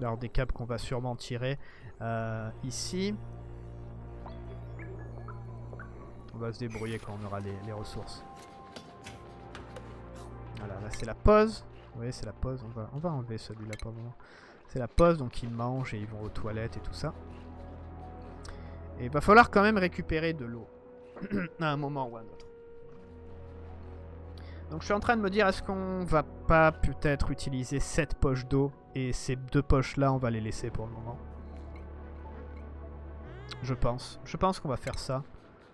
Alors des câbles qu'on va sûrement tirer ici. On va se débrouiller quand on aura les ressources. Voilà, là c'est la pause. Vous voyez, c'est la pause. On va enlever celui-là pour le moment. C'est la pause, donc ils mangent et ils vont aux toilettes et tout ça. Et il va falloir quand même récupérer de l'eau. À un moment ou à un autre. Donc je suis en train de me dire, est-ce qu'on va pas peut-être utiliser cette poche d'eau et ces 2 poches-là, on va les laisser pour le moment. Je pense. Je pense qu'on va faire ça.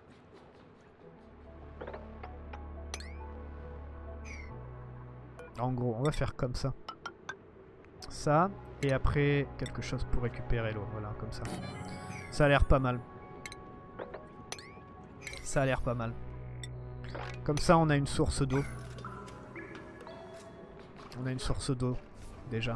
En gros, on va faire comme ça. Ça. Et après, quelque chose pour récupérer l'eau. Voilà, comme ça. Ça a l'air pas mal. Ça a l'air pas mal. Comme ça, on a une source d'eau. On a une source d'eau, déjà.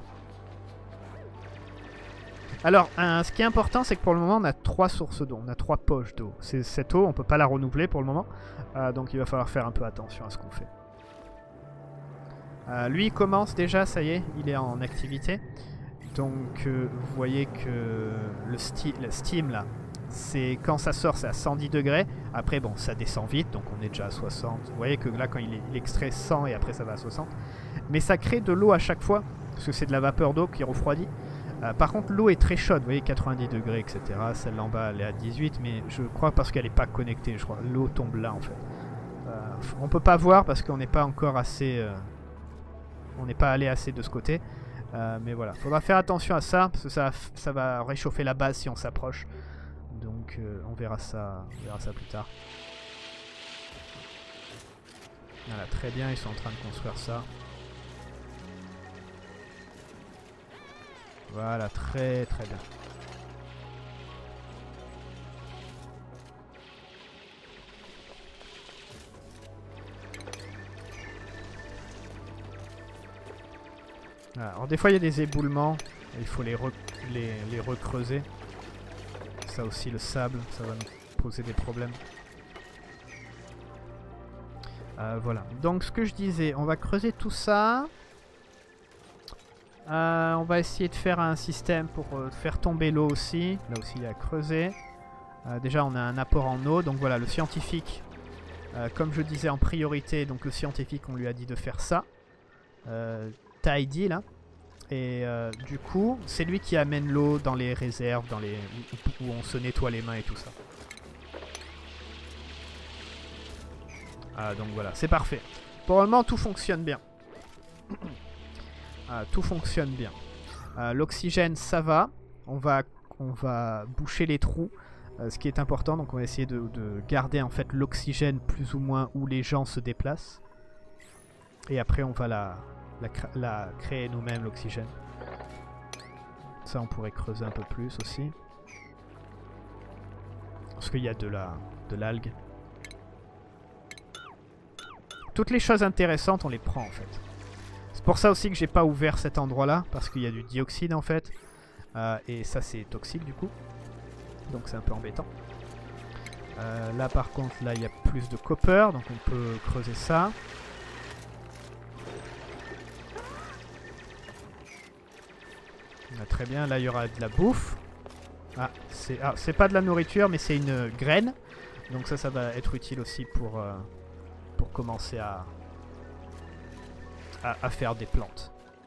Alors, ce qui est important, c'est que pour le moment, on a 3 sources d'eau. On a 3 poches d'eau. Cette eau, on peut pas la renouveler pour le moment. Donc, il va falloir faire un peu attention à ce qu'on fait. Lui, il commence déjà, ça y est, il est en activité. Donc, vous voyez que le steam, là, c'est quand ça sort, c'est à 110 degrés. Après, bon, ça descend vite, donc on est déjà à 60. Vous voyez que là, quand il extrait 100 et après ça va à 60. Mais ça crée de l'eau à chaque fois, parce que c'est de la vapeur d'eau qui refroidit. Par contre, l'eau est très chaude, vous voyez, 90 degrés, etc. Celle-là en bas, elle est à 18, mais je crois parce qu'elle n'est pas connectée, je crois. L'eau tombe là, en fait. On peut pas voir parce qu'on n'est pas encore assez... on n'est pas allé assez de ce côté. Mais voilà, faudra faire attention à ça, parce que ça va réchauffer la base si on s'approche. Donc on verra ça plus tard. Voilà, très bien, ils sont en train de construire ça. Voilà, très très bien. Voilà. Alors des fois il y a des éboulements, il faut les recreuser. Ça aussi, le sable, ça va nous poser des problèmes. Voilà, donc ce que je disais, on va creuser tout ça. On va essayer de faire un système pour faire tomber l'eau aussi. Là aussi, il y a à creuser. Déjà, on a un apport en eau, donc voilà, le scientifique, comme je disais en priorité, donc le scientifique, on lui a dit de faire ça. Tidy, là. Et du coup, c'est lui qui amène l'eau dans les réserves, où on se nettoie les mains et tout ça. Donc voilà, c'est parfait. Pour le moment, tout fonctionne bien. Tout fonctionne bien. L'oxygène, ça va. On va boucher les trous, ce qui est important. Donc on va essayer de garder en fait l'oxygène plus ou moins où les gens se déplacent. Et après, on va la créer nous-mêmes, l'oxygène. Ça, on pourrait creuser un peu plus aussi. Parce qu'il y a de l'algue. Toutes les choses intéressantes, on les prend en fait. C'est pour ça aussi que j'ai pas ouvert cet endroit-là. Parce qu'il y a du dioxyde en fait. Et ça, c'est toxique du coup. Donc c'est un peu embêtant. Là par contre, là il y a plus de copper. Donc on peut creuser ça. Très bien, là il y aura de la bouffe. C'est pas de la nourriture, mais c'est une graine. Donc ça va être utile aussi pour commencer à faire des plantes.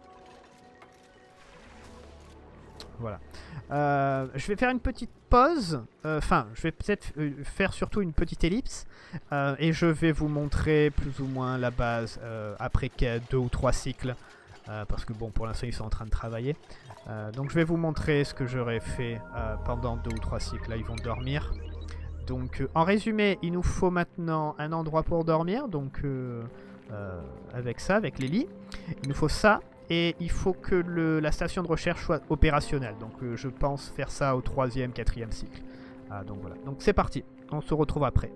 Voilà. Je vais faire une petite pause. Enfin, je vais peut-être faire surtout une petite ellipse. Et je vais vous montrer plus ou moins la base après 2 ou 3 cycles. Parce que bon, pour l'instant ils sont en train de travailler. Donc je vais vous montrer ce que j'aurais fait pendant 2 ou 3 cycles. Là ils vont dormir. Donc en résumé, il nous faut maintenant un endroit pour dormir. Donc avec ça, avec les lits. Il nous faut ça. Et il faut que la station de recherche soit opérationnelle. Donc je pense faire ça au 3e, 4e cycle. Donc voilà. Donc c'est parti. On se retrouve après.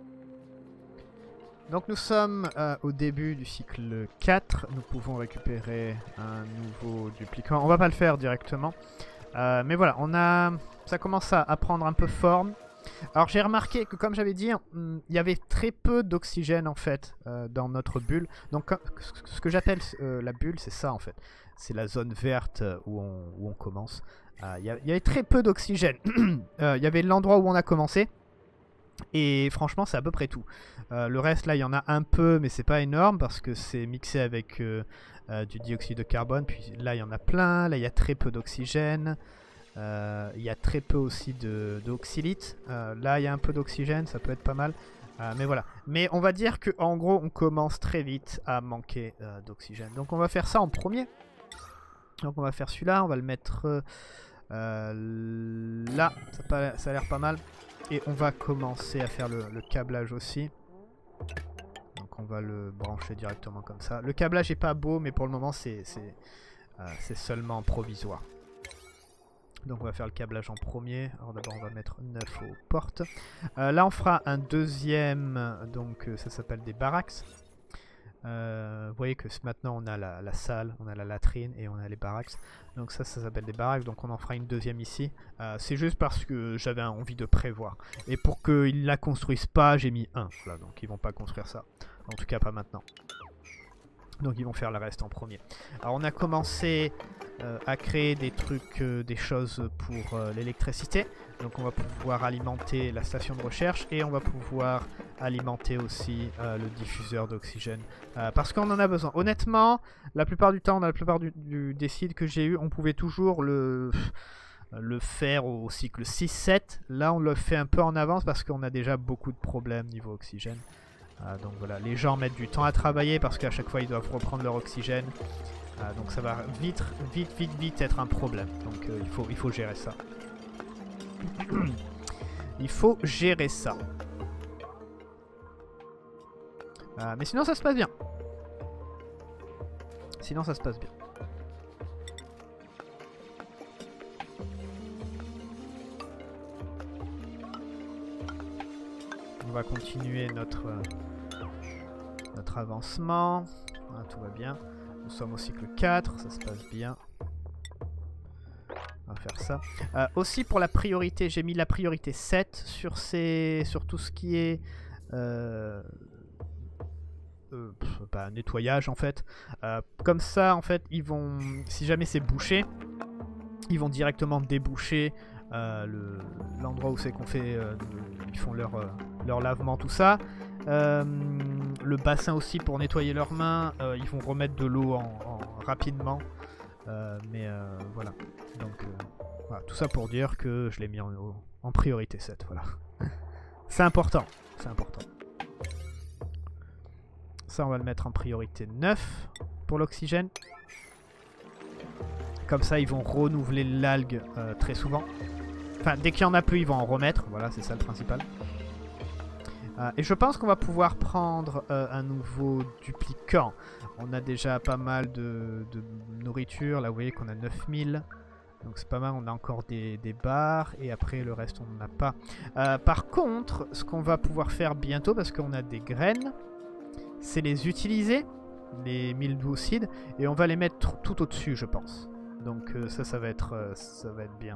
Donc nous sommes au début du cycle 4. Nous pouvons récupérer un nouveau duplicant. On va pas le faire directement. Mais voilà, ça commence à prendre un peu forme. Alors j'ai remarqué que comme j'avais dit, il y avait très peu d'oxygène en fait dans notre bulle. Donc ce que j'appelle la bulle, c'est ça en fait. C'est la zone verte où on commence. Il y avait très peu d'oxygène. Il y avait l'endroit où on a commencé. Et franchement c'est à peu près tout. Le reste là il y en a un peu mais c'est pas énorme parce que c'est mixé avec du dioxyde de carbone. Puis là il y en a plein, là il y a très peu d'oxygène. Il y a très peu aussi d'oxylite. Là il y a un peu d'oxygène, ça peut être pas mal. Mais voilà. Mais on va dire que en gros on commence très vite à manquer d'oxygène. Donc on va faire ça en premier. Donc on va faire celui-là, on va le mettre là, ça a l'air pas mal. Et on va commencer à faire le câblage aussi. Donc on va le brancher directement comme ça. Le câblage est pas beau mais pour le moment c'est seulement provisoire. Donc on va faire le câblage en premier. Alors d'abord on va mettre 9 aux portes. Là on fera un deuxième, donc ça s'appelle des barracks. Vous voyez que maintenant on a la salle, on a la latrine et on a les barracks. Donc ça s'appelle des barracks, donc on en fera une deuxième ici. C'est juste parce que j'avais envie de prévoir. Et pour qu'ils la construisent pas, j'ai mis 1. Voilà, donc ils vont pas construire ça. En tout cas pas maintenant. Donc ils vont faire le reste en premier. Alors on a commencé à créer des trucs, des choses pour l'électricité. Donc on va pouvoir alimenter la station de recherche et on va pouvoir alimenter aussi le diffuseur d'oxygène. Parce qu'on en a besoin. Honnêtement, la plupart du temps, dans la plupart des sites que j'ai eu, on pouvait toujours le faire au cycle 6-7. Là on le fait un peu en avance parce qu'on a déjà beaucoup de problèmes niveau oxygène. Donc voilà, les gens mettent du temps à travailler parce qu'à chaque fois ils doivent reprendre leur oxygène. Donc ça va vite être un problème. Donc il faut gérer ça. Il faut gérer ça. Mais sinon ça se passe bien. Sinon ça se passe bien. On va continuer notre avancement. Tout va bien. Nous sommes au cycle 4, ça se passe bien. On va faire ça. Aussi pour la priorité, j'ai mis la priorité 7 sur tout ce qui est nettoyage en fait. Comme ça en fait ils vont, si jamais c'est bouché, ils vont directement déboucher l'endroit où c'est qu'on fait, ils font leur lavement, tout ça. Le bassin aussi pour nettoyer leurs mains, ils vont remettre de l'eau rapidement. Voilà. Donc voilà, tout ça pour dire que je l'ai mis en priorité 7. Voilà. C'est important. C'est important. Ça, on va le mettre en priorité 9 pour l'oxygène. Comme ça, ils vont renouveler l'algue très souvent. Enfin, dès qu'il y en a plus, ils vont en remettre. Voilà, c'est ça le principal. Et je pense qu'on va pouvoir prendre un nouveau duplicant. On a déjà pas mal de nourriture. Là, vous voyez qu'on a 9000. Donc c'est pas mal, on a encore des barres. Et après, le reste, on n'en a pas. Par contre, ce qu'on va pouvoir faire bientôt, parce qu'on a des graines, c'est les utiliser, les mildioucides. Et on va les mettre tout au-dessus, je pense. Donc ça va être bien.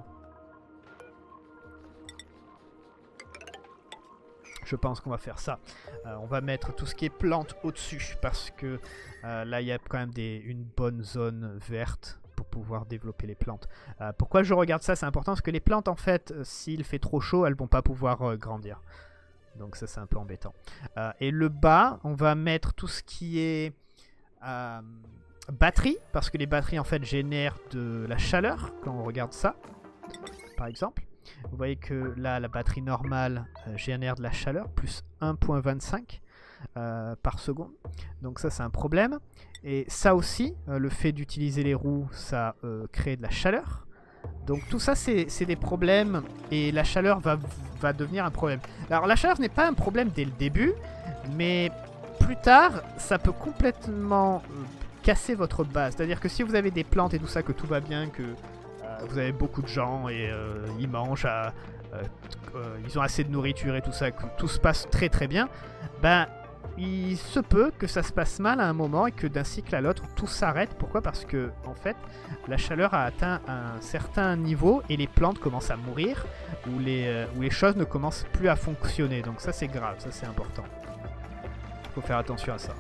Je pense qu'on va faire ça. On va mettre tout ce qui est plantes au-dessus parce que là il y a quand même une bonne zone verte pour pouvoir développer les plantes. Pourquoi je regarde ça? C'est important parce que les plantes en fait, s'il fait trop chaud, elles vont pas pouvoir grandir. Donc ça c'est un peu embêtant. Et le bas, on va mettre tout ce qui est batterie parce que les batteries en fait génèrent de la chaleur quand on regarde ça, par exemple. Vous voyez que là, la batterie normale génère de la chaleur, plus 1,25 par seconde. Donc ça, c'est un problème. Et ça aussi, le fait d'utiliser les roues, ça crée de la chaleur. Donc tout ça, c'est des problèmes. Et la chaleur va devenir un problème. Alors la chaleur n'est pas un problème dès le début, mais plus tard, ça peut complètement casser votre base. C'est-à-dire que si vous avez des plantes et tout ça, que tout va bien, que vous avez beaucoup de gens et ils mangent, ils ont assez de nourriture et tout ça, que tout se passe très très bien, ben il se peut que ça se passe mal à un moment et que d'un cycle à l'autre, tout s'arrête. Pourquoi? Parce que, en fait, la chaleur a atteint un certain niveau et les plantes commencent à mourir ou les choses ne commencent plus à fonctionner. Donc ça, c'est grave, ça, c'est important. Il faut faire attention à ça.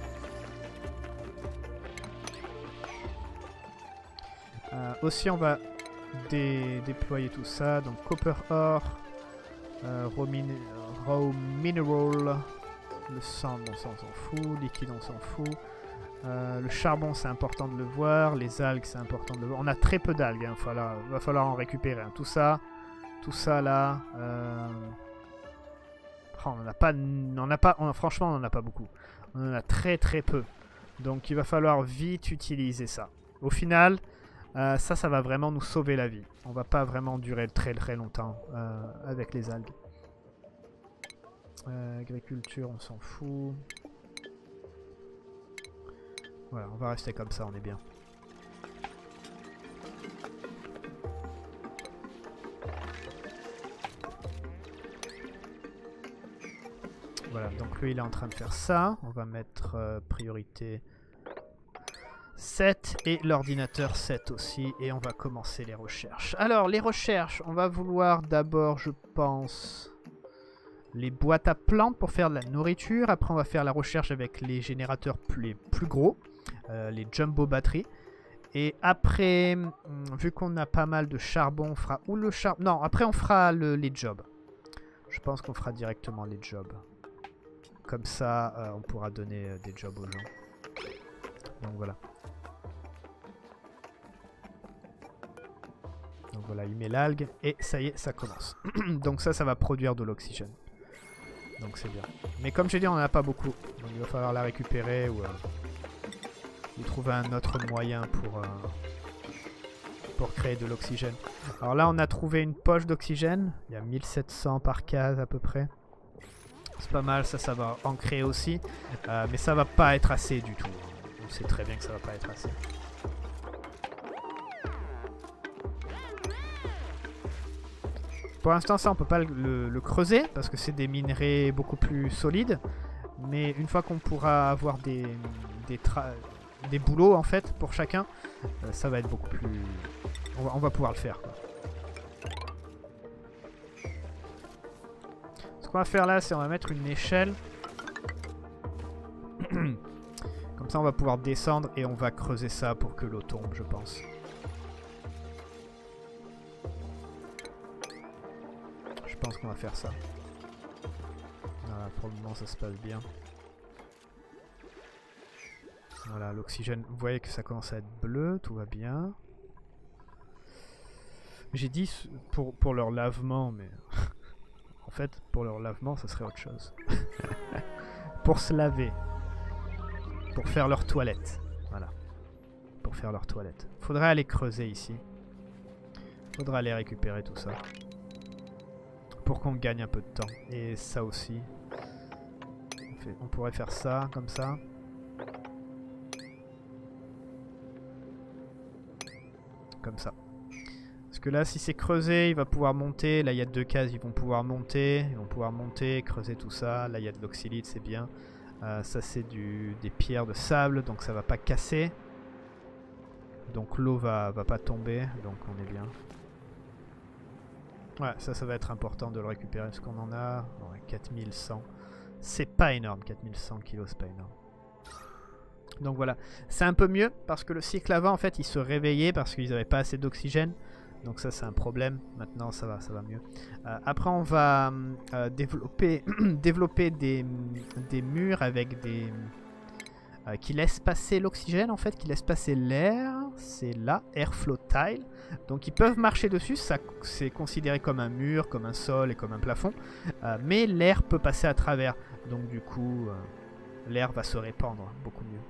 Aussi, on va déployer tout ça. Donc, copper ore, raw mineral, le sang, bon, ça on s'en fout, liquide, on s'en fout. Le charbon, c'est important de le voir. Les algues, c'est important de le voir. On a très peu d'algues, hein, va falloir en récupérer. Hein. Tout ça là. Oh, franchement, on n'en a pas beaucoup. On en a très très peu. Donc, il va falloir vite utiliser ça. Au final. Ça va vraiment nous sauver la vie. On va pas vraiment durer très très longtemps avec les algues. Agriculture, on s'en fout. Voilà, on va rester comme ça, on est bien. Voilà, donc lui il est en train de faire ça. On va mettre priorité 7 et l'ordinateur 7 aussi, et on va commencer les recherches. Alors les recherches, on va vouloir d'abord, je pense, les boîtes à plantes pour faire de la nourriture. Après on va faire la recherche avec les générateurs plus gros, les jumbo batteries. Et après, vu qu'on a pas mal de charbon, on fera ou le charbon. Non, après on fera les jobs. Je pense qu'on fera directement les jobs. Comme ça, on pourra donner des jobs aux gens. Donc voilà. Donc voilà, il met l'algue et ça y est, ça commence. Donc ça va produire de l'oxygène. Donc c'est bien. Mais comme j'ai dit, on n'en a pas beaucoup. Donc il va falloir la récupérer ou trouver un autre moyen pour créer de l'oxygène. Alors là, on a trouvé une poche d'oxygène. Il y a 1700 par case à peu près. C'est pas mal, ça va en créer aussi. Mais ça va pas être assez du tout. On sait très bien que ça va pas être assez. Pour l'instant, ça, on peut pas le creuser parce que c'est des minerais beaucoup plus solides. Mais une fois qu'on pourra avoir des boulots en fait pour chacun, ça va être beaucoup plus... On va pouvoir le faire, quoi. Ce qu'on va faire là, c'est on va mettre une échelle. Comme ça, on va pouvoir descendre et on va creuser ça pour que l'eau tombe, je pense. Je pense qu'on va faire ça. Voilà, pour le moment, ça se passe bien. Voilà, l'oxygène, vous voyez que ça commence à être bleu, tout va bien. J'ai dit pour leur lavement, mais en fait, pour leur lavement, ça serait autre chose. Pour se laver. Pour faire leur toilette. Voilà. Pour faire leur toilette. Faudrait aller creuser ici. Faudra aller récupérer tout ça. Pour qu'on gagne un peu de temps. Et ça aussi. On pourrait faire ça, comme ça. Comme ça. Parce que là, si c'est creusé, il va pouvoir monter. Là, il y a 2 cases, ils vont pouvoir monter. Ils vont pouvoir monter, creuser tout ça. Là, il y a de l'oxylite, c'est bien. Ça, c'est des pierres de sable, donc ça va pas casser. Donc l'eau va pas tomber, donc on est bien. Ouais, ça va être important de le récupérer. Parce qu'on en a ouais, 4100. C'est pas énorme, 4100 kilos, c'est pas énorme. Donc voilà, c'est un peu mieux parce que le cycle avant, en fait, ils se réveillaient parce qu'ils n'avaient pas assez d'oxygène. Donc ça, c'est un problème. Maintenant, ça va mieux. Après, on va développer des murs avec des... qui laissent passer l'oxygène, en fait, qui laissent passer l'air. C'est là, airflow tile. Donc ils peuvent marcher dessus, ça c'est considéré comme un mur, comme un sol et comme un plafond. Mais l'air peut passer à travers. Donc du coup, l'air va se répandre beaucoup mieux.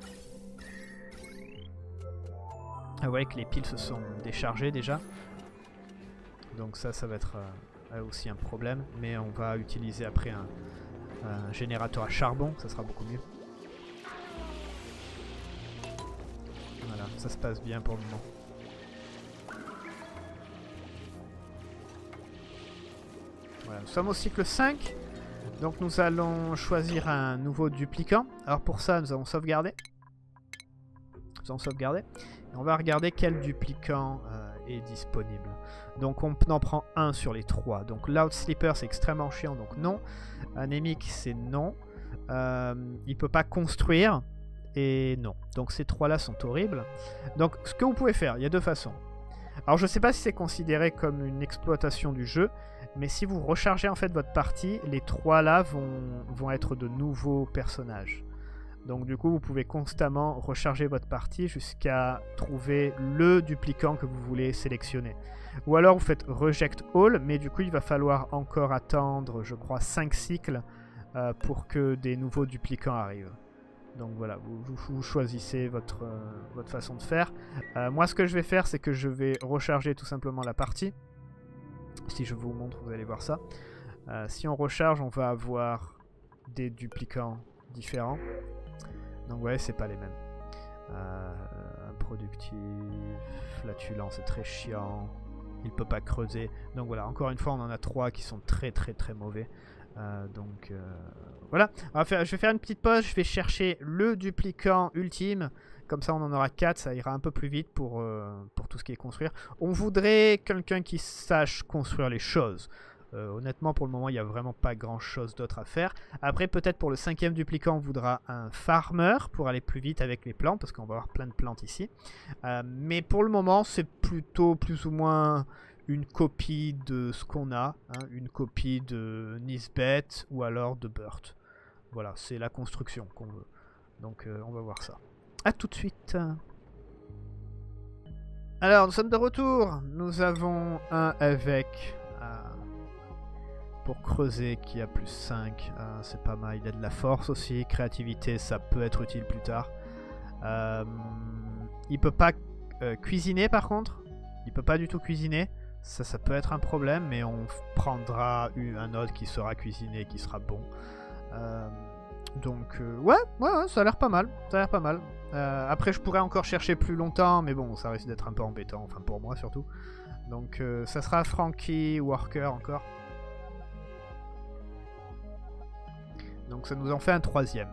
Vous voyez que les piles se sont déchargées déjà. Donc ça va être aussi un problème. Mais on va utiliser après un générateur à charbon, ça sera beaucoup mieux. Voilà, ça se passe bien pour le moment. Voilà, nous sommes au cycle 5. Donc nous allons choisir un nouveau duplicant. Alors pour ça, nous allons sauvegarder. Nous allons sauvegarder. Et on va regarder quel duplicant est disponible. Donc on en prend un sur les 3. Donc Loud Sleeper, c'est extrêmement chiant, donc non. Anémique, c'est non. Il peut pas construire. Et non. Donc ces 3-là sont horribles. Donc ce que vous pouvez faire, il y a 2 façons. Alors je sais pas si c'est considéré comme une exploitation du jeu, mais si vous rechargez en fait votre partie, les 3 là vont être de nouveaux personnages. Donc du coup vous pouvez constamment recharger votre partie jusqu'à trouver le duplicant que vous voulez sélectionner. Ou alors vous faites Reject All, mais du coup il va falloir encore attendre je crois 5 cycles pour que des nouveaux duplicants arrivent. Donc voilà, vous choisissez votre façon de faire. Moi ce que je vais faire, c'est que je vais recharger tout simplement la partie. Si je vous montre, vous allez voir ça. Si on recharge, on va avoir des duplicants différents. Donc ouais, c'est pas les mêmes. Improductif, flatulent, c'est très chiant. Il peut pas creuser. Donc voilà, encore une fois, on en a 3 qui sont très mauvais. Voilà, je vais faire une petite pause, je vais chercher le duplicant ultime, comme ça on en aura 4, ça ira un peu plus vite pour tout ce qui est construire. On voudrait quelqu'un qui sache construire les choses. Honnêtement pour le moment il n'y a vraiment pas grand chose d'autre à faire. Après peut-être pour le 5e duplicant on voudra un farmer pour aller plus vite avec les plantes, parce qu'on va avoir plein de plantes ici. Mais pour le moment c'est plutôt plus ou moins une copie de ce qu'on a, hein, une copie de Nisbet ou alors de Burt. Voilà, c'est la construction qu'on veut. Donc on va voir ça. A tout de suite. Alors, nous sommes de retour. Nous avons un avec pour creuser qui a plus 5. C'est pas mal. Il a de la force aussi. Créativité, ça peut être utile plus tard. Il peut pas cuisiner par contre. Il peut pas du tout cuisiner. Ça peut être un problème, mais on prendra un autre qui saura cuisiner, qui sera bon. Ouais, ça a l'air pas mal. Ça a l'air pas mal. Après, je pourrais encore chercher plus longtemps, mais bon, ça risque d'être un peu embêtant, enfin pour moi surtout. Donc, ça sera Frankie Worker encore. Donc, ça nous en fait un 3e.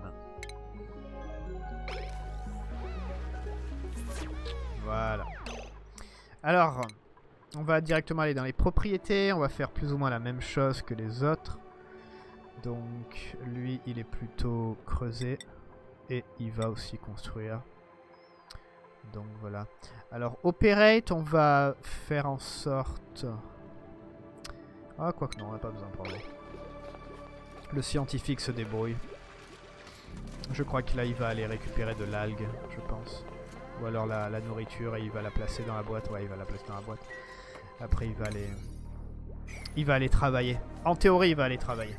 Voilà. Alors, on va directement aller dans les propriétés. On va faire plus ou moins la même chose que les autres. Donc lui il est plutôt creusé. Et il va aussi construire. Donc voilà. Alors operate, on va faire en sorte... Ah quoique non, on n'a pas besoin de prendre. Le scientifique se débrouille. Je crois que là il va aller récupérer de l'algue, je pense. Ou alors la nourriture et il va la placer dans la boîte. Ouais, il va la placer dans la boîte. Après il va aller travailler. En théorie il va aller travailler.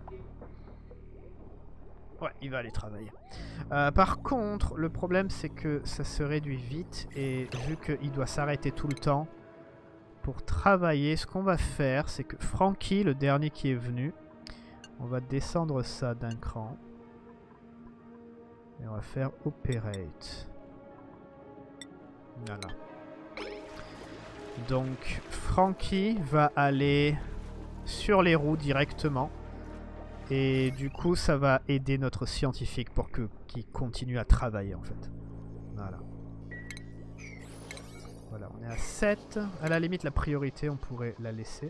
Ouais, il va aller travailler. Par contre, le problème c'est que ça se réduit vite. Et vu qu'il doit s'arrêter tout le temps pour travailler, ce qu'on va faire, c'est que Frankie, le dernier qui est venu, on va descendre ça d'un cran. Et on va faire Operate. Voilà. Donc Frankie va aller sur les roues directement. Et du coup ça va aider notre scientifique pour qu'il continue à travailler en fait. Voilà. Voilà, on est à 7. À la limite la priorité on pourrait la laisser.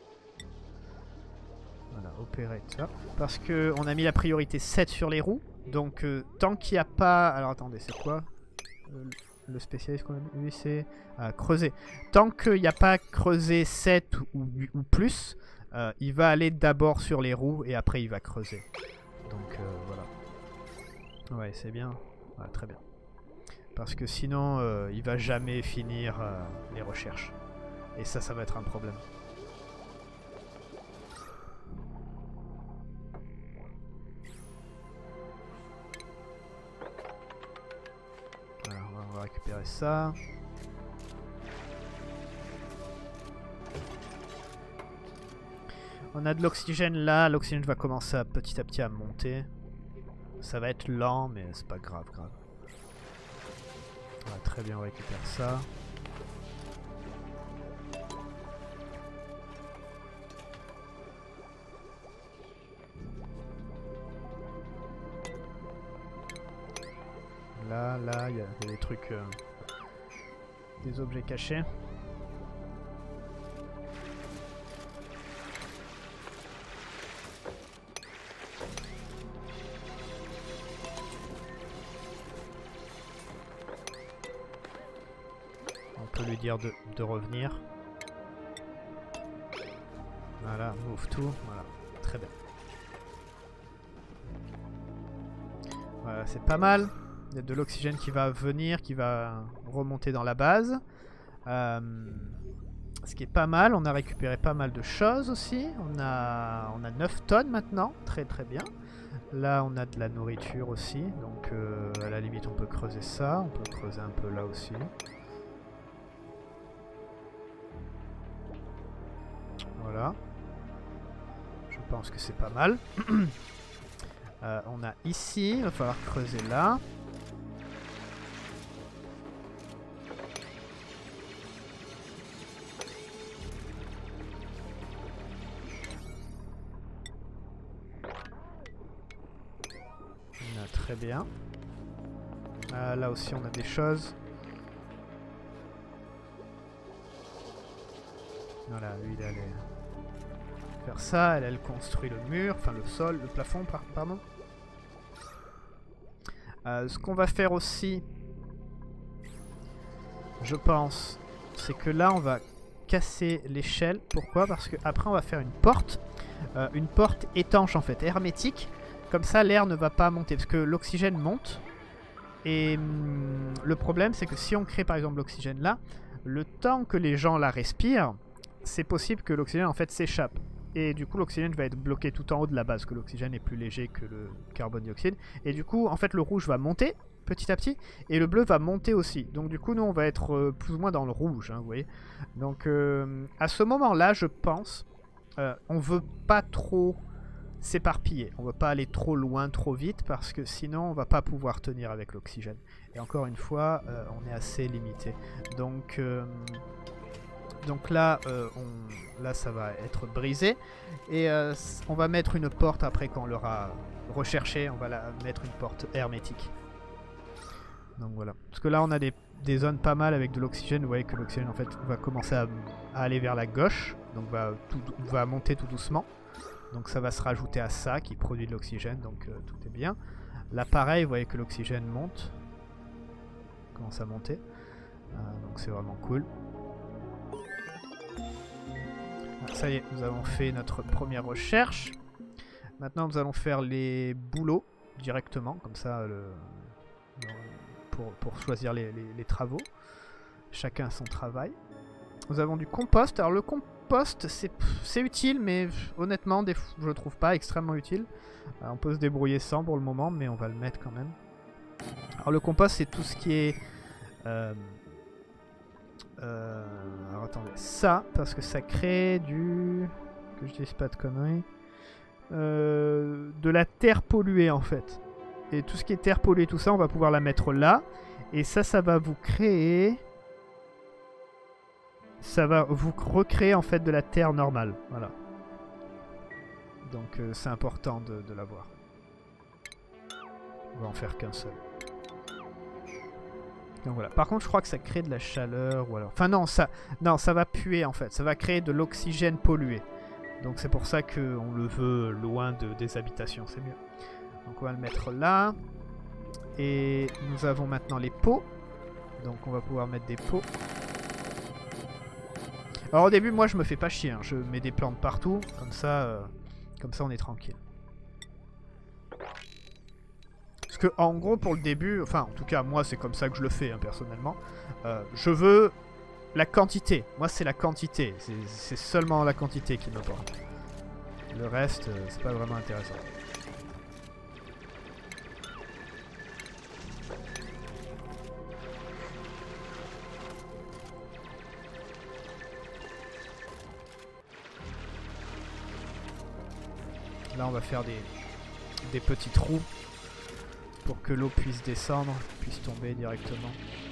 Voilà, opérer ça. Parce que on a mis la priorité 7 sur les roues. Donc tant qu'il n'y a pas... Alors attendez, c'est quoi le spécialiste qu'on a mis, c'est creuser. Tant qu'il n'y a pas creusé 7 ou plus, il va aller d'abord sur les roues et après il va creuser. Donc voilà. Ouais, c'est bien. Ouais, très bien. Parce que sinon, il va jamais finir les recherches. Et ça va être un problème. Alors, on va récupérer ça. On a de l'oxygène là. L'oxygène va commencer petit à petit à monter. Ça va être lent, mais c'est pas grave. Ouais, très bien, on récupère ça. Il y a des trucs... des objets cachés. On peut lui dire de revenir. Voilà, move tout. Voilà, très bien. Voilà, c'est pas mal. Il y a de l'oxygène qui va venir, qui va remonter dans la base. Ce qui est pas mal. On a récupéré pas mal de choses aussi. On a 9 tonnes maintenant. Très très bien. Là, on a de la nourriture aussi. Donc, à la limite, on peut creuser ça. On peut creuser un peu là aussi. Voilà. Je pense que c'est pas mal. On a ici, il va falloir creuser là. On a très bien. Là aussi on a des choses. Voilà, lui il allait faire ça, elle construit le mur, enfin le sol, le plafond, pardon. Ce qu'on va faire aussi, je pense, c'est que là on va casser l'échelle. Pourquoi? Parce que après on va faire une porte étanche en fait, hermétique. Comme ça l'air ne va pas monter, parce que l'oxygène monte. Et le problème c'est que si on crée par exemple l'oxygène là, le temps que les gens la respirent, c'est possible que l'oxygène en fait s'échappe. Et du coup l'oxygène va être bloqué tout en haut de la base, que l'oxygène est plus léger que le carbone dioxyde. Et du coup en fait le rouge va monter petit à petit, et le bleu va monter aussi. Donc du coup nous on va être plus ou moins dans le rouge, hein, vous voyez. Donc à ce moment là je pense, on veut pas trop s'éparpiller, on veut pas aller trop loin trop vite, parce que sinon on va pas pouvoir tenir avec l'oxygène. Et encore une fois on est assez limité. Donc là, là ça va être brisé. Et on va mettre une porte après quand on l'aura recherché. On va mettre une porte hermétique. Donc voilà. Parce que là on a des zones pas mal avec de l'oxygène. Vous voyez que l'oxygène en fait va commencer à aller vers la gauche. Donc va monter tout doucement. Donc ça va se rajouter à ça qui produit de l'oxygène. Donc tout est bien. Là pareil, vous voyez que l'oxygène monte. Commence à monter. Donc c'est vraiment cool. Ça y est, nous avons fait notre première recherche. Maintenant, nous allons faire les boulots directement, comme ça, pour choisir les travaux. Chacun son travail. Nous avons du compost. Alors le compost, c'est utile, mais honnêtement, je le trouve pas extrêmement utile. On peut se débrouiller sans pour le moment, mais on va le mettre quand même. Alors le compost, c'est tout ce qui est... alors attendez, ça, parce que ça crée que je dise pas de conneries, de la terre polluée en fait. Et tout ce qui est terre polluée, tout ça, on va pouvoir la mettre là. Et ça va vous créer... Ça va vous recréer en fait de la terre normale. Voilà. Donc c'est important de l'avoir. On va en faire qu'un seul. Donc voilà. Par contre, je crois que ça crée de la chaleur ou alors... Enfin non, ça va puer en fait. Ça va créer de l'oxygène pollué. Donc c'est pour ça qu'on le veut loin des habitations. C'est mieux. Donc on va le mettre là. Et nous avons maintenant les pots. Donc on va pouvoir mettre des pots. Alors au début, moi je me fais pas chier. Hein. Je mets des plantes partout. Comme ça on est tranquille. Parce que en gros pour le début, enfin en tout cas moi c'est comme ça que je le fais hein, personnellement. Je veux la quantité. Moi c'est la quantité. C'est seulement la quantité qui m'importe. Le reste c'est pas vraiment intéressant. Là on va faire des petits trous pour que l'eau puisse descendre, puisse tomber directement.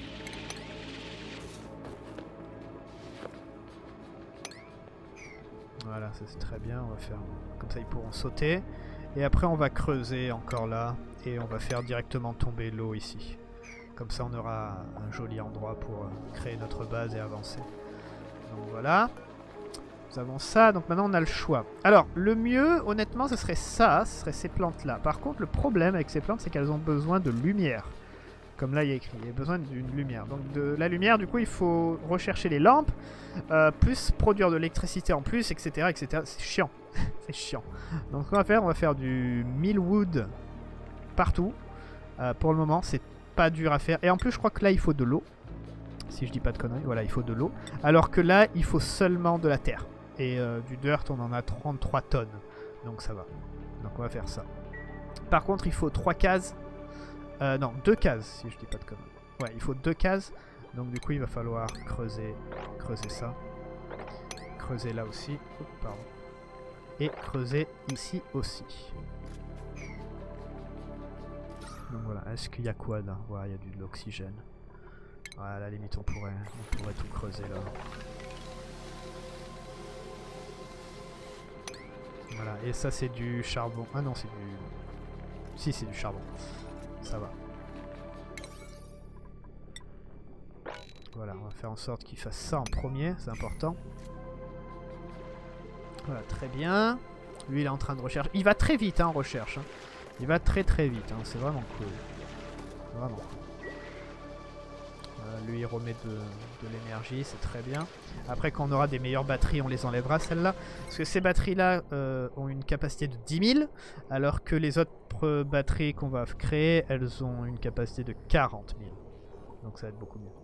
Voilà, ça c'est très bien, on va faire comme ça ils pourront sauter. Et après on va creuser encore là et on va faire directement tomber l'eau ici. Comme ça on aura un joli endroit pour créer notre base et avancer. Donc voilà. Nous avons ça, donc maintenant on a le choix. Alors, le mieux, honnêtement, ce serait ça, ce serait ces plantes-là. Par contre, le problème avec ces plantes, c'est qu'elles ont besoin de lumière. Comme là, il y a écrit, il y a besoin d'une lumière. Donc de la lumière, du coup, il faut rechercher les lampes, plus produire de l'électricité en plus, etc. etc. C'est chiant, c'est chiant. Donc ce qu'on va faire, on va faire du millwood partout. Pour le moment, c'est pas dur à faire. Et en plus, je crois que là, il faut de l'eau. Si je dis pas de conneries, voilà, il faut de l'eau. Alors que là, il faut seulement de la terre. Et du dirt, on en a 33 tonnes. Donc ça va. Donc on va faire ça. Par contre, il faut 3 cases. Non, 2 cases, si je dis pas de conneries. Ouais, il faut 2 cases. Donc du coup, il va falloir creuser ça. Creuser là aussi. Oh, pardon. Et creuser ici aussi. Donc voilà, est-ce qu'il y a quoi là? Ouais, il y a de l'oxygène. Ouais, à la limite, on pourrait tout creuser là. Voilà, et ça c'est du charbon. Ah non, c'est du... Si, c'est du charbon. Ça va. Voilà, on va faire en sorte qu'il fasse ça en premier, c'est important. Voilà, très bien. Lui, il est en train de rechercher. Il va très vite hein, en recherche. Hein. Il va très vite, hein. C'est vraiment cool. Vraiment cool. Lui il remet de l'énergie, c'est très bien. Après quand on aura des meilleures batteries on les enlèvera celles-là. Parce que ces batteries là ont une capacité de 10 000. Alors que les autres batteries qu'on va créer elles ont une capacité de 40 000. Donc ça va être beaucoup mieux.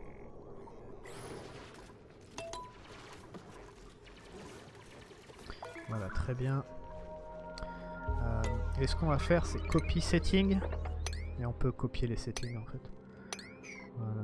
Voilà très bien. Et ce qu'on va faire c'est copy setting. Et on peut copier les settings en fait. Voilà.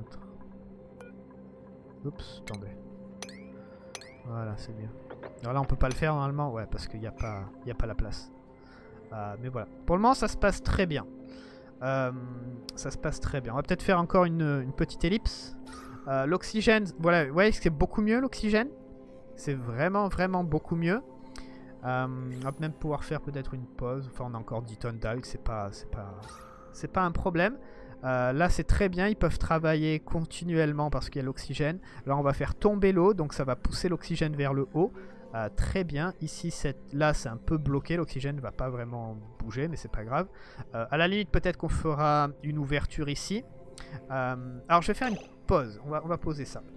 Oups, attendez. Voilà, c'est mieux. Alors là, on peut pas le faire normalement, ouais, parce qu'il n'y a pas la place. Mais voilà. Pour le moment, ça se passe très bien. Ça se passe très bien. On va peut-être faire encore une petite ellipse. L'oxygène, voilà, ouais, c'est beaucoup mieux l'oxygène. C'est vraiment beaucoup mieux. On va même pouvoir faire peut-être une pause. Enfin, on a encore 10 tonnes d'algues, c'est pas un problème. Là c'est très bien, ils peuvent travailler continuellement parce qu'il y a l'oxygène. Là on va faire tomber l'eau, donc ça va pousser l'oxygène vers le haut. Très bien, ici là c'est un peu bloqué, l'oxygène ne va pas vraiment bouger, mais c'est pas grave. À la limite peut-être qu'on fera une ouverture ici. Alors je vais faire une pause, on va poser ça.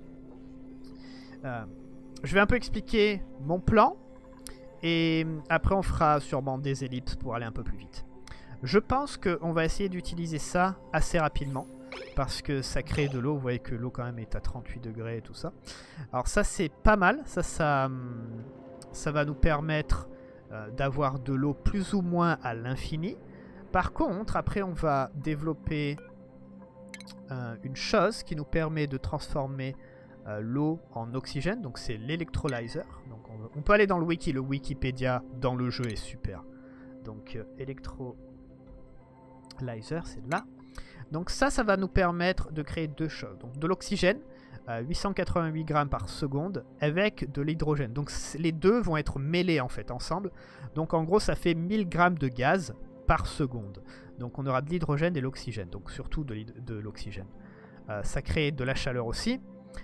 Je vais un peu expliquer mon plan. Et après on fera sûrement des ellipses pour aller un peu plus vite. Je pense qu'on va essayer d'utiliser ça assez rapidement. Parce que ça crée de l'eau. Vous voyez que l'eau quand même est à 38 degrés et tout ça. Alors ça c'est pas mal. Ça va nous permettre d'avoir de l'eau plus ou moins à l'infini. Par contre, après on va développer une chose qui nous permet de transformer l'eau en oxygène. Donc c'est l'électrolyzer. Donc on peut aller dans le wiki. Le Wikipédia dans le jeu est super. Donc électrolyzer c'est là. Donc ça va nous permettre de créer deux choses. Donc de l'oxygène, 888 grammes par seconde, avec de l'hydrogène. Donc les deux vont être mêlés en fait ensemble. Donc en gros ça fait 1000 grammes de gaz par seconde. Donc on aura de l'hydrogène et l'oxygène. Donc surtout de l'oxygène. Ça crée de la chaleur aussi.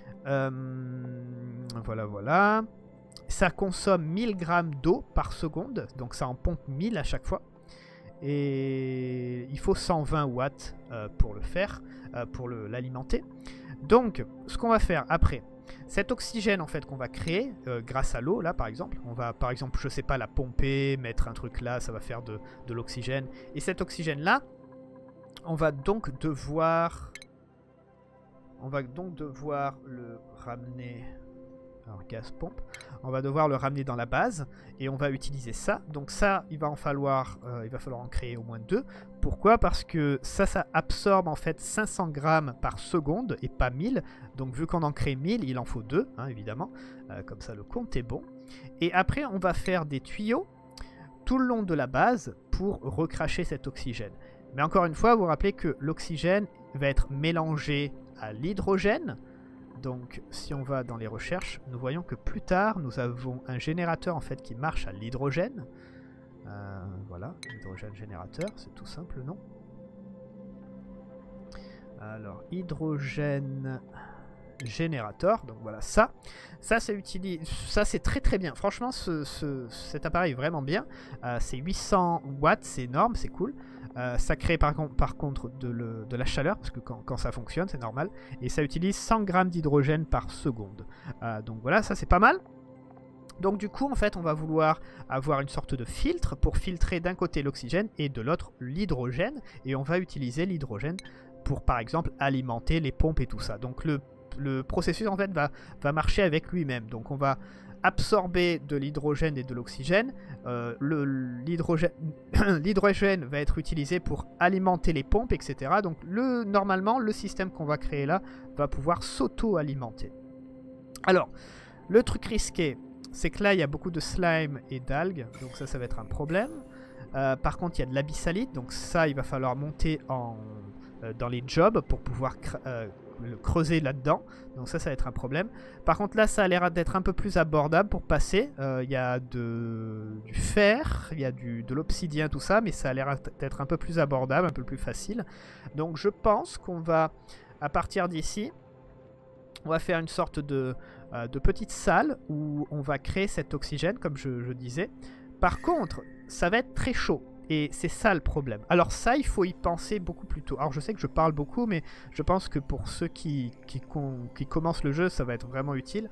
Voilà. Ça consomme 1000 grammes d'eau par seconde. Donc ça en pompe 1000 à chaque fois. Et il faut 120 watts pour le faire, pour l'alimenter. Donc, ce qu'on va faire après, cet oxygène en fait qu'on va créer grâce à l'eau, là par exemple, on va par exemple, je sais pas, la pomper, mettre un truc là, ça va faire de l'oxygène. Et cet oxygène là, on va donc devoir le ramener. Alors gaz pompe, on va devoir le ramener dans la base et on va utiliser ça. Donc ça, il va falloir en créer au moins 2. Pourquoi? Parce que ça absorbe en fait 500 grammes par seconde et pas 1000. Donc vu qu'on en crée 1000, il en faut 2, hein, évidemment. Comme ça, le compte est bon. Et après, on va faire des tuyaux tout le long de la base pour recracher cet oxygène. Mais encore une fois, vous vous rappelez que l'oxygène va être mélangé à l'hydrogène. Donc si on va dans les recherches, nous voyons que plus tard, nous avons un générateur en fait qui marche à l'hydrogène. Voilà, l'hydrogène générateur, c'est tout simple, non? Alors, hydrogène générateur, donc voilà ça. Ça c'est très très bien. Franchement, cet appareil est vraiment bien. C'est 800 watts, c'est énorme, c'est cool. Ça crée par contre de la chaleur, parce que quand ça fonctionne, c'est normal. Et ça utilise 100 grammes d'hydrogène par seconde. Donc voilà, ça c'est pas mal. Donc du coup, en fait, on va vouloir avoir une sorte de filtre pour filtrer d'un côté l'oxygène et de l'autre l'hydrogène. Et on va utiliser l'hydrogène pour, par exemple, alimenter les pompes et tout ça. Donc le processus, en fait, va marcher avec lui-même. Donc on va absorber de l'hydrogène et de l'oxygène. L'hydrogène va être utilisé pour alimenter les pompes, etc. Donc normalement, le système qu'on va créer là va pouvoir s'auto-alimenter. Alors, le truc risqué, c'est que là, il y a beaucoup de slime et d'algues, donc ça va être un problème. Par contre, il y a de l'abyssalite, donc ça, il va falloir monter dans les jobs pour pouvoir le creuser là-dedans. Donc ça va être un problème. Par contre, là, ça a l'air d'être un peu plus abordable pour passer. Il y a du fer, il y a de l'obsidien, tout ça, mais ça a l'air d'être un peu plus abordable, un peu plus facile. Donc je pense qu'on va, à partir d'ici, on va faire une sorte de petite salle où on va créer cet oxygène, comme je disais. Par contre, ça va être très chaud. Et c'est ça le problème. Alors ça, il faut y penser beaucoup plus tôt. Alors je sais que je parle beaucoup, mais je pense que pour ceux qui commencent le jeu, ça va être vraiment utile.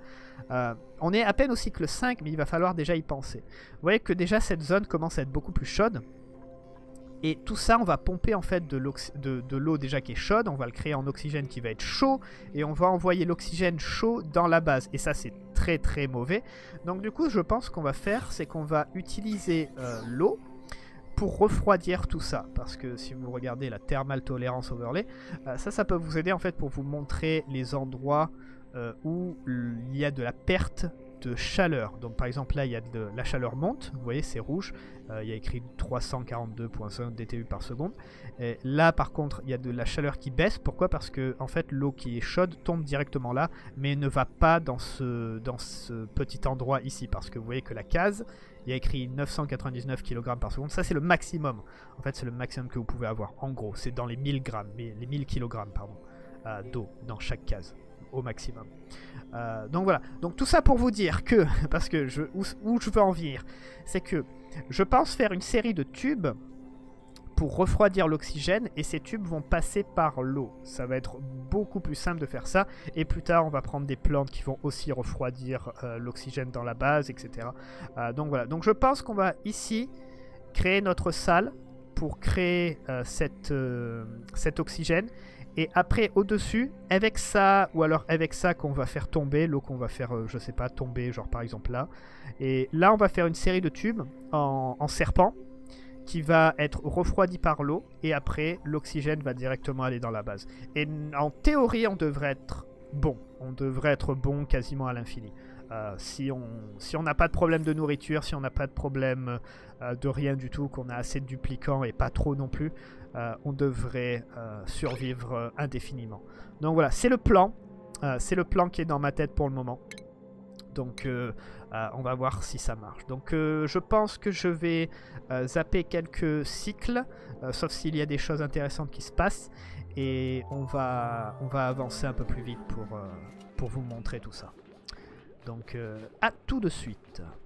On est à peine au cycle 5, mais il va falloir déjà y penser. Vous voyez que déjà cette zone commence à être beaucoup plus chaude. Et tout ça, on va pomper en fait de l'eau déjà qui est chaude, on va le créer en oxygène qui va être chaud, et on va envoyer l'oxygène chaud dans la base. Et ça, c'est très très mauvais. Donc du coup, je pense qu'on va faire, c'est qu'on va utiliser l'eau pour refroidir tout ça. Parce que si vous regardez la Thermal Tolerance Overlay, ça peut vous aider en fait pour vous montrer les endroits où il y a de la perte de chaleur. Donc par exemple là il y a la chaleur monte, vous voyez c'est rouge, il y a écrit 342.5 DTU par seconde. Et là par contre il y a de la chaleur qui baisse. Pourquoi? Parce que en fait l'eau qui est chaude tombe directement là, mais ne va pas dans ce petit endroit ici, parce que vous voyez que la case, il y a écrit 999 kg par seconde. Ça c'est le maximum. En fait c'est le maximum que vous pouvez avoir. En gros c'est dans les 1000 grammes, les 1000 kg pardon, d'eau dans chaque case au maximum. Donc voilà, donc tout ça pour vous dire que, parce que où je veux en venir, c'est que je pense faire une série de tubes pour refroidir l'oxygène, et ces tubes vont passer par l'eau. Ça va être beaucoup plus simple de faire ça, et plus tard on va prendre des plantes qui vont aussi refroidir l'oxygène dans la base, etc. Donc voilà, donc je pense qu'on va ici créer notre salle pour créer cet oxygène. Et après, au-dessus, avec ça, ou alors avec ça qu'on va faire tomber, l'eau qu'on va faire, je sais pas, tomber, genre par exemple là. Et là, on va faire une série de tubes en serpent qui va être refroidi par l'eau. Et après, l'oxygène va directement aller dans la base. Et en théorie, on devrait être bon. On devrait être bon quasiment à l'infini. Si on n'a pas de problème de nourriture, si on n'a pas de problème de rien du tout, qu'on a assez de duplicants et pas trop non plus, on devrait survivre indéfiniment. Donc voilà, c'est le plan. C'est le plan qui est dans ma tête pour le moment. Donc on va voir si ça marche. Donc je pense que je vais zapper quelques cycles, sauf s'il y a des choses intéressantes qui se passent. Et on va avancer un peu plus vite pour vous montrer tout ça. Donc à tout de suite.